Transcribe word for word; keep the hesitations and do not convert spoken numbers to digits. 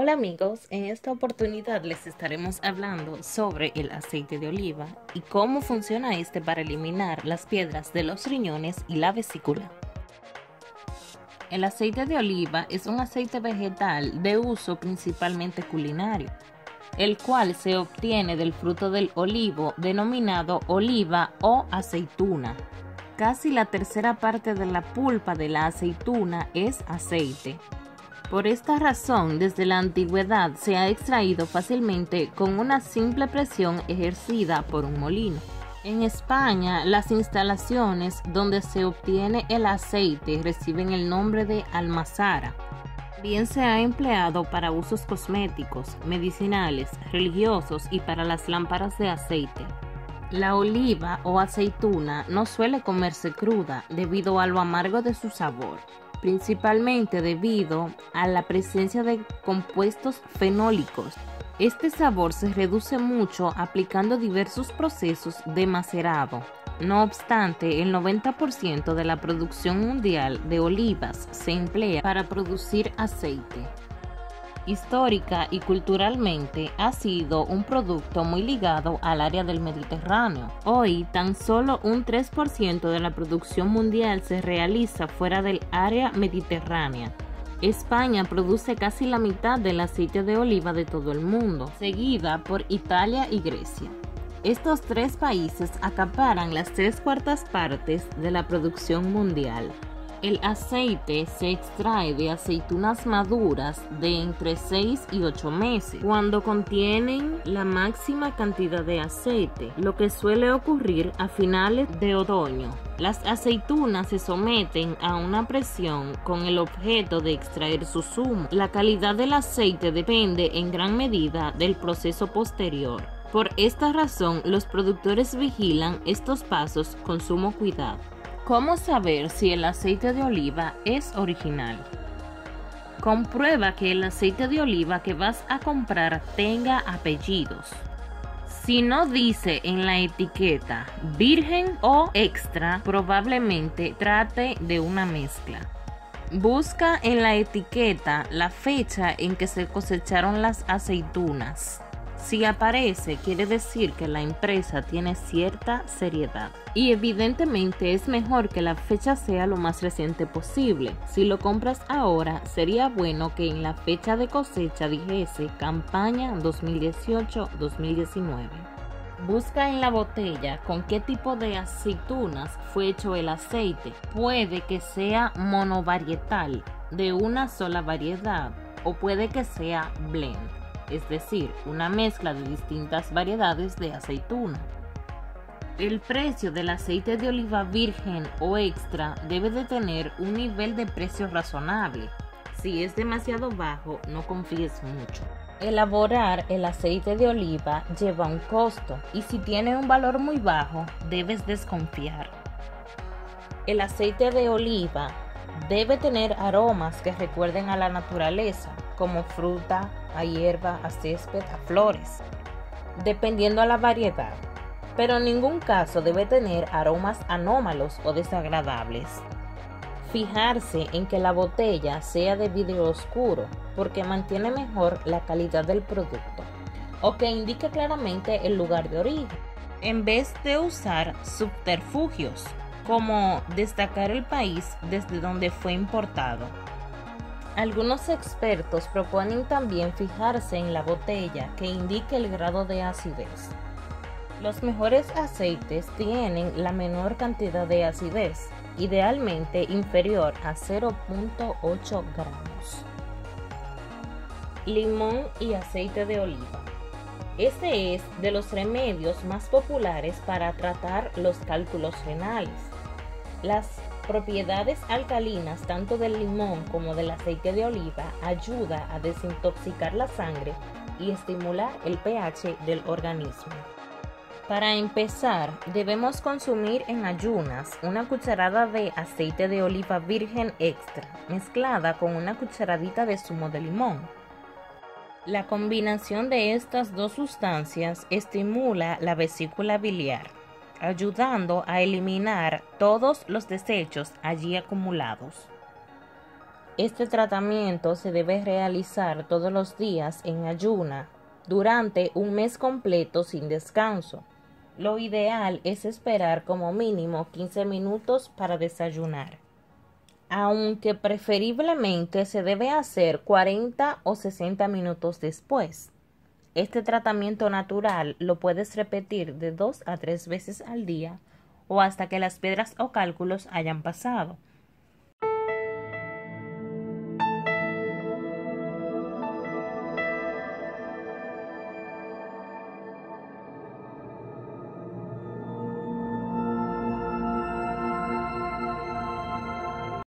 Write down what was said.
Hola amigos, en esta oportunidad les estaremos hablando sobre el aceite de oliva y cómo funciona este para eliminar las piedras de los riñones y la vesícula. El aceite de oliva es un aceite vegetal de uso principalmente culinario, el cual se obtiene del fruto del olivo denominado oliva o aceituna. Casi la tercera parte de la pulpa de la aceituna es aceite. Por esta razón, desde la antigüedad se ha extraído fácilmente con una simple presión ejercida por un molino. En España, las instalaciones donde se obtiene el aceite reciben el nombre de almazara. Bien se ha empleado para usos cosméticos, medicinales, religiosos y para las lámparas de aceite. La oliva o aceituna no suele comerse cruda debido a lo amargo de su sabor, principalmente debido a la presencia de compuestos fenólicos. Este sabor se reduce mucho aplicando diversos procesos de macerado. No obstante, el noventa por ciento de la producción mundial de olivas se emplea para producir aceite. Histórica y culturalmente ha sido un producto muy ligado al área del Mediterráneo. Hoy, tan solo un tres por ciento de la producción mundial se realiza fuera del área mediterránea. España produce casi la mitad del aceite de oliva de todo el mundo, seguida por Italia y Grecia. Estos tres países acaparan las tres cuartas partes de la producción mundial. El aceite se extrae de aceitunas maduras de entre seis y ocho meses, cuando contienen la máxima cantidad de aceite, lo que suele ocurrir a finales de otoño. Las aceitunas se someten a una presión con el objeto de extraer su zumo. La calidad del aceite depende en gran medida del proceso posterior. Por esta razón, los productores vigilan estos pasos con sumo cuidado. ¿Cómo saber si el aceite de oliva es original? Comprueba que el aceite de oliva que vas a comprar tenga apellidos. Si no dice en la etiqueta virgen o extra, probablemente trate de una mezcla. Busca en la etiqueta la fecha en que se cosecharon las aceitunas. Si aparece, quiere decir que la empresa tiene cierta seriedad. Y evidentemente es mejor que la fecha sea lo más reciente posible. Si lo compras ahora, sería bueno que en la fecha de cosecha dijese campaña dos mil dieciocho dos mil diecinueve. Busca en la botella con qué tipo de aceitunas fue hecho el aceite. Puede que sea monovarietal, de una sola variedad, o puede que sea blend, es decir, una mezcla de distintas variedades de aceituna. El precio del aceite de oliva virgen o extra debe de tener un nivel de precio razonable. Si es demasiado bajo, no confíes mucho. Elaborar el aceite de oliva lleva un costo y si tiene un valor muy bajo, debes desconfiar. El aceite de oliva debe tener aromas que recuerden a la naturaleza, como fruta, a hierba, a césped, a flores, dependiendo a la variedad, pero en ningún caso debe tener aromas anómalos o desagradables. Fijarse en que la botella sea de vidrio oscuro, porque mantiene mejor la calidad del producto, o que indique claramente el lugar de origen, en vez de usar subterfugios, como destacar el país desde donde fue importado. Algunos expertos proponen también fijarse en la botella que indique el grado de acidez. Los mejores aceites tienen la menor cantidad de acidez, idealmente inferior a cero punto ocho gramos. Limón y aceite de oliva. Este es de los remedios más populares para tratar los cálculos renales. Las propiedades alcalinas tanto del limón como del aceite de oliva ayuda a desintoxicar la sangre y estimular el pH del organismo. Para empezar, debemos consumir en ayunas una cucharada de aceite de oliva virgen extra mezclada con una cucharadita de zumo de limón. La combinación de estas dos sustancias estimula la vesícula biliar, ayudando a eliminar todos los desechos allí acumulados. Este tratamiento se debe realizar todos los días en ayuna durante un mes completo sin descanso. Lo ideal es esperar como mínimo quince minutos para desayunar, aunque preferiblemente se debe hacer cuarenta o sesenta minutos después. Este tratamiento natural lo puedes repetir de dos a tres veces al día o hasta que las piedras o cálculos hayan pasado.